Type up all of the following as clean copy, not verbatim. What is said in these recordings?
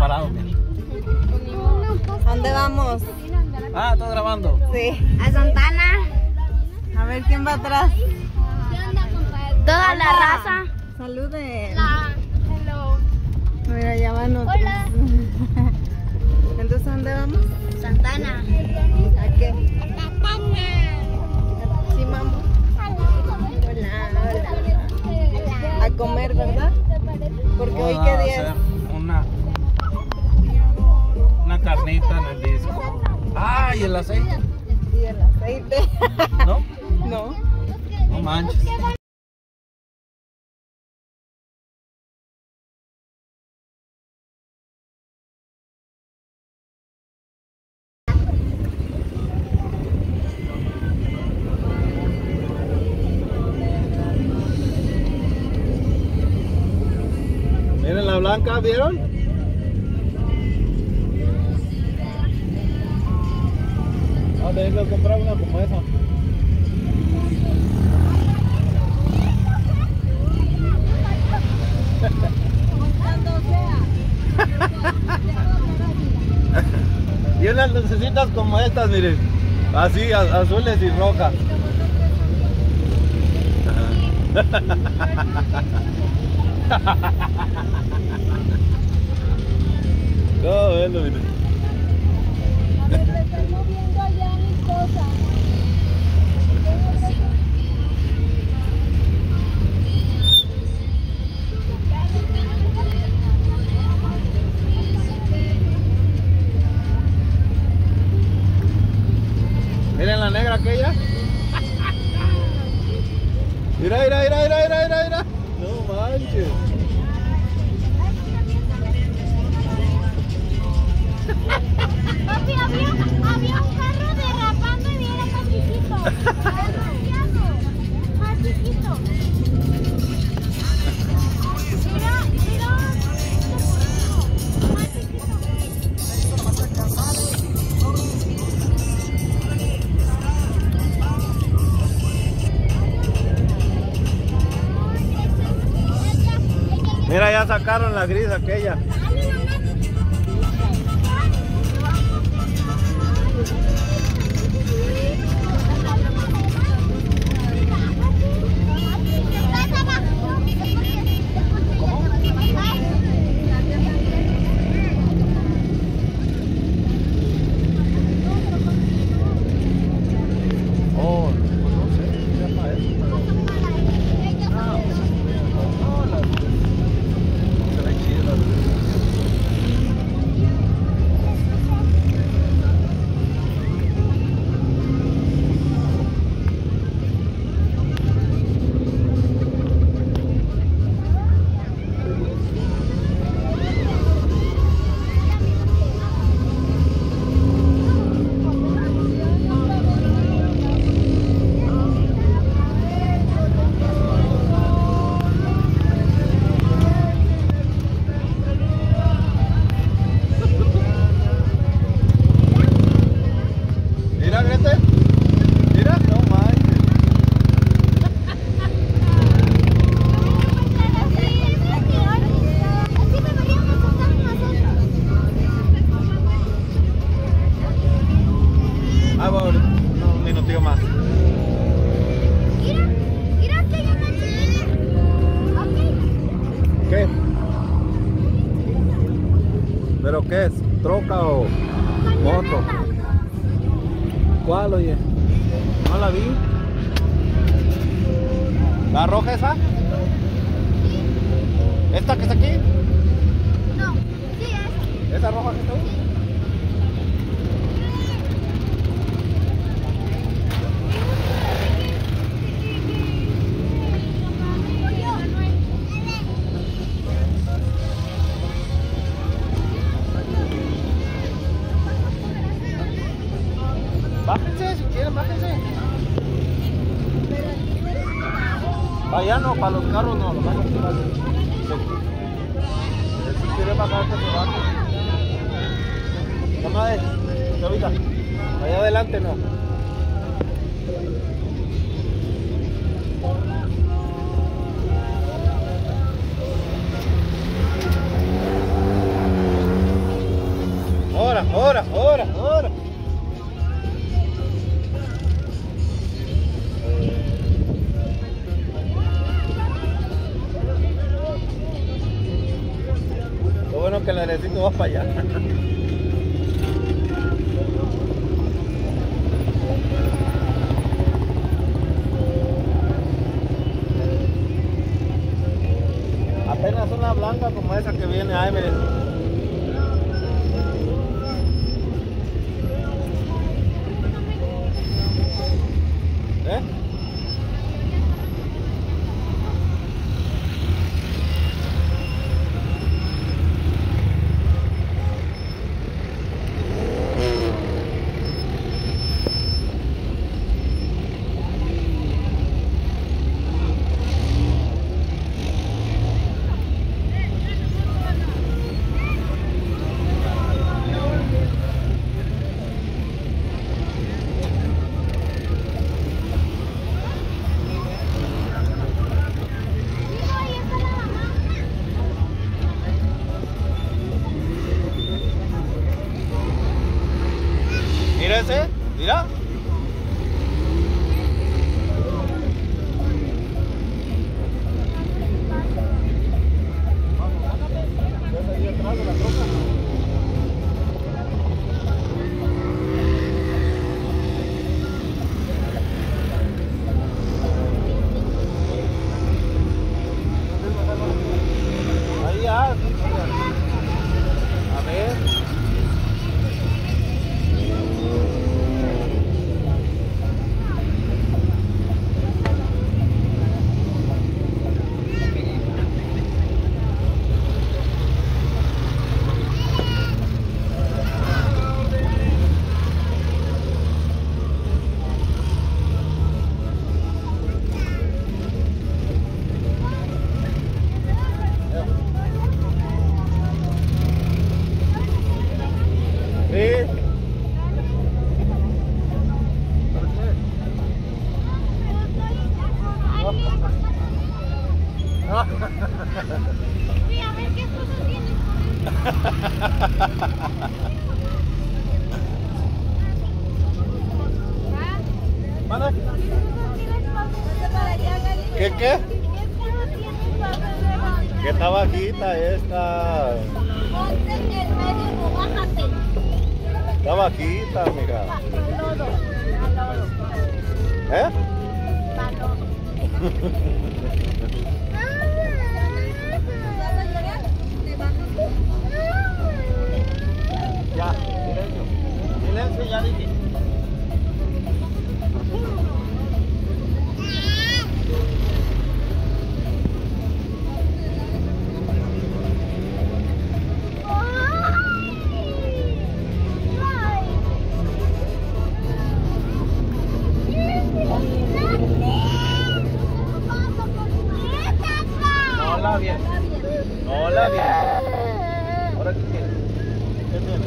parado, mira. ¿A dónde vamos? Ah, ¿estás grabando? Sí. A Santana. A ver quién va atrás. Toda la raza. Saluden. Hello. Mira, ya van otros. Hola. Entonces, ¿a dónde vamos? Santana. ¿A qué? Santana. Sí, mamá. Hola, hola. A comer, ¿verdad? Porque hoy qué día es. Una carnita en el disco. Ah, y el aceite. Y el aceite. ¿No? No. No manches. Miren la blanca, ¿vieron? Ah, tengo que comprar una como esa. Y unas lucecitas como estas, miren. Así, azules y rojas. Todo bueno, miren. Me estoy moviendo allá mis cosas. Miren la negra aquella. Mira, mira, mira, mira, mira, mira, mira. No manches. Papi, había un carro derrapando y era más chiquito. Más chiquito. Mira, mira. Más chiquito. Mira, ya sacaron la gris aquella. Oh, no sé, ¿qué llama eso? Se ve chido. Mira, gente. Mira, no manches. Así me veríamos nosotros. Ah, bueno, un minutito más. Mira, mira que hay una chiquita. Ok. ¿Qué? ¿Pero qué es? ¿Troca o moto? ¿Cuál, oye? No la vi. ¿La roja esa? ¿Esta que está aquí? No, sí, esa. ¿Esa roja que está ahí? Bájense, si quieren, bájense. Allá no, para los carros no, los carros sí bajen. Si quieren bajar, que se bajen. Comadre, ahorita. Allá adelante no. que el airecito va para allá. Apenas una blanca como esa que viene ahí, miren. ¿Eh? Mira ese, mira. Ahí ya. A ver. Sí. Sí, a ver qué cosas tienes. ¿Manda? ¿Qué cosas tienes para allá, Gali? ¿Qué? ¿Qué cosas tienes para allá? ¿Qué está bajita esta? Ponte en el medio, no bájate. Está bajita, mija. Al lodo, al lodo. ¿Eh? Al lodo. Ya, silencio. Silencio, ya dije. Hola, bien. Hola, bien. Ahora qué tiene. ¿Qué tiene?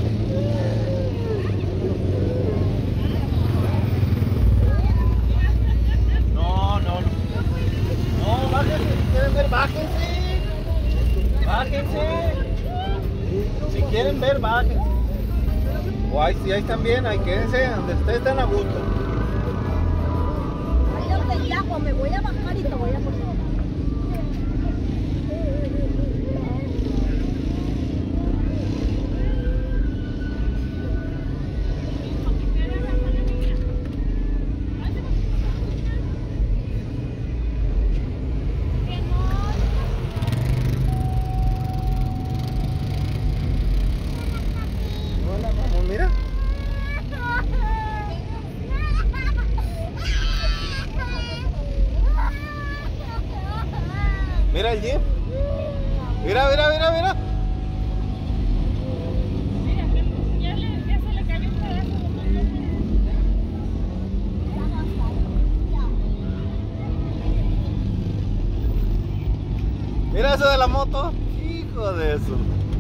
No, no, no. No, bájense. Si quieren ver, bájense. Bájense. Si quieren ver, bájense. O ahí, si ahí están bien, ahí quédense donde ustedes están a gusto. Ahí donde ya, me voy a bajar y te voy a poner. Hola, vamos, mira. Mira el jeep. Mira, mira, mira, mira. Ya se le cayó un pedazo de motor. Mira eso de la moto. Hijo de eso.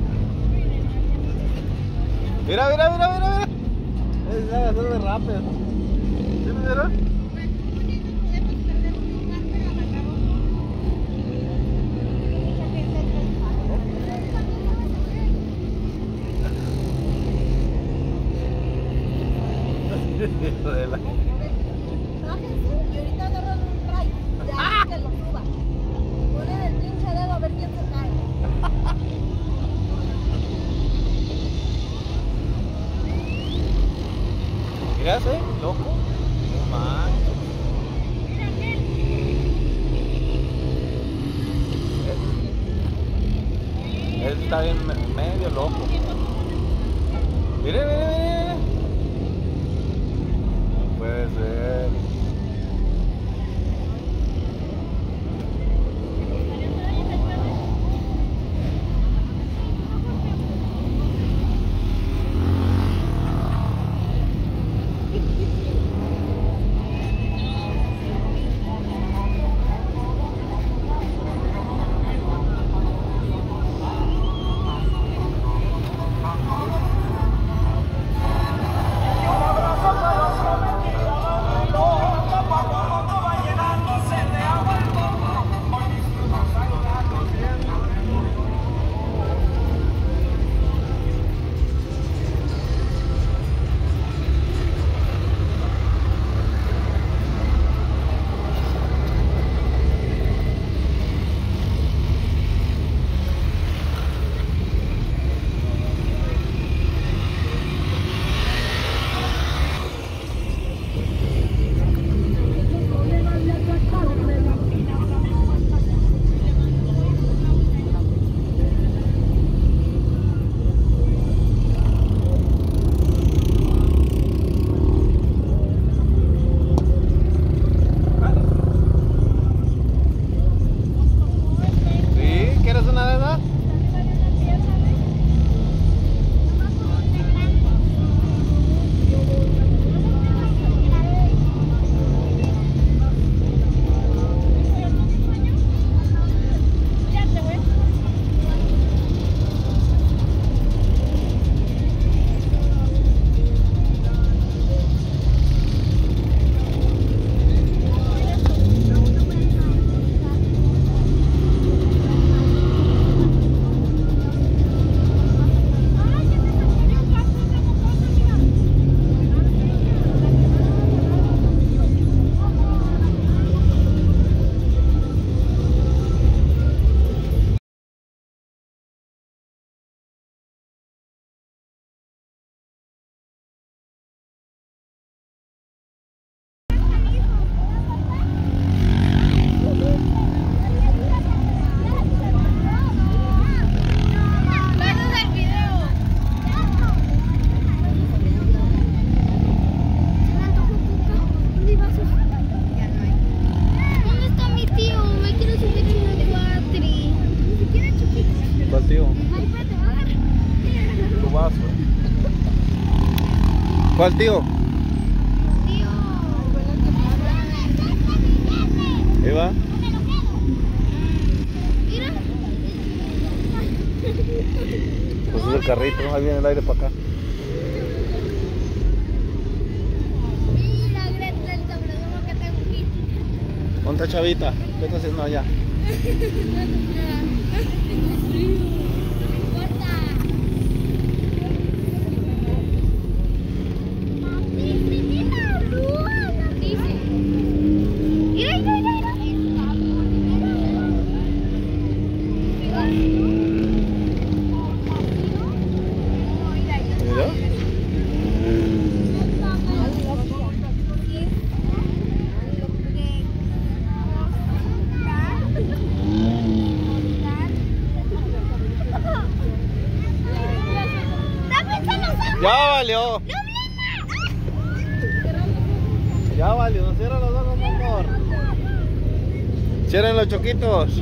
Mira, mira, mira, mira, mira. Es la de rápido. ¿Sí, mira? Hijo de la... Bájense y ahorita agarran un ray. Ya que lo suba. Ponen el pinche dedo a ver quién se cae. Ese está bien medio loco. Mire, mire, mire. No puede ser. ¿Cuál tío? Ahí va. Pues es el carrito, ahí viene el aire para acá. Mira, Greta, el sobredomo que tengo aquí. ¿Dónde está Chavita? ¿Qué está haciendo allá? Ya valió. Ya valió. Cierra los ojos, mi amor. Cierren los choquitos.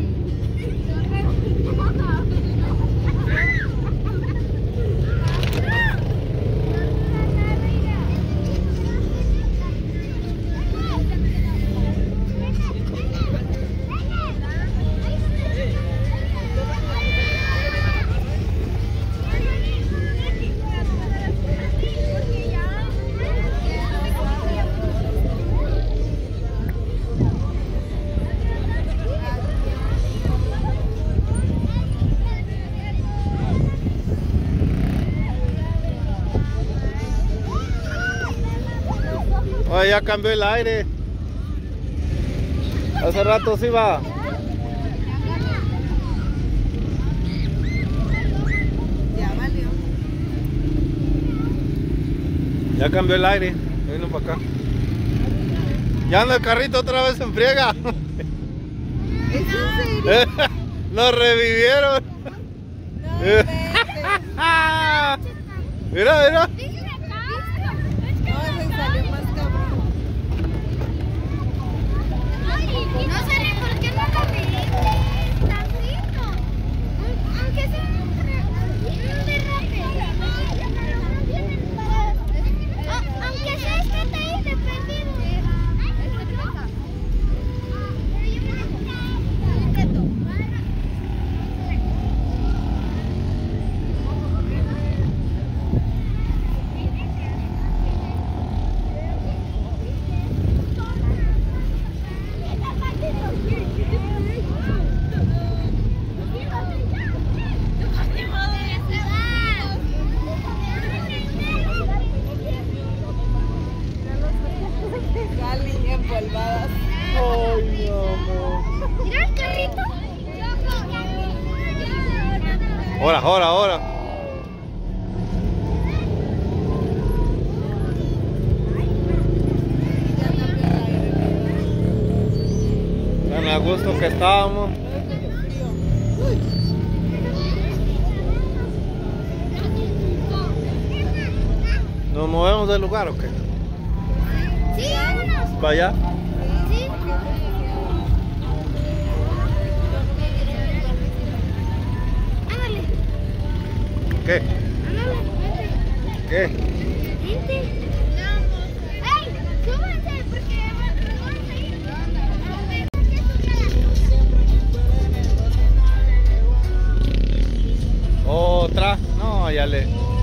Oh, ya cambió el aire. Hace rato sí va. Ya valió. Ya cambió el aire. Vino para acá. Ya anda el carrito otra vez en friega. ¿Es en serio? Nos revivieron. Mira, mira. No, ese salió más cabrón. No sé ni por qué no lo mediste tantito. Aunque sea un derrape. Aunque sea este está ahí dependiendo. Gali empolvadas. Ay, amor. Mira el carrito. Ahora, ahora, ahora. Ya cambió el aire. Tan a gusto que estábamos. ¿Nos movemos del lugar o qué? Sí, vámonos. ¿Para allá? Sí. Ándale. ¿Qué? Ándale. ¿Qué? Vente. ¡Ey! ¡Súbanse! Porque vamos a ir. Otra. No, ya le.